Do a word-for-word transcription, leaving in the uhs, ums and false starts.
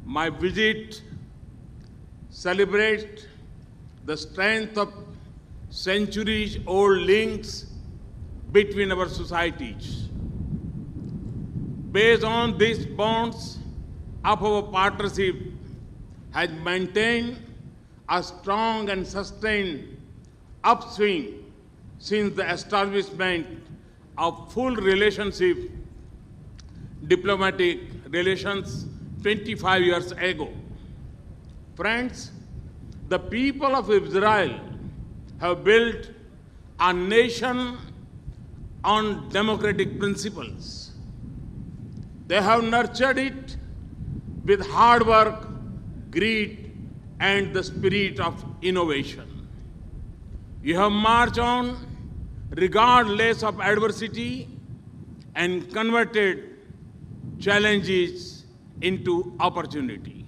My visit celebrates the strength of centuries-old links between our societies. Based on these bonds of our partnership has maintained a strong and sustained upswing since the establishment of full relationship diplomatic relations twenty-five years ago. Friends, the people of Israel have built a nation on democratic principles. They have nurtured it with hard work, greed, and the spirit of innovation. You have marched on regardless of adversity and converted challenges into opportunity.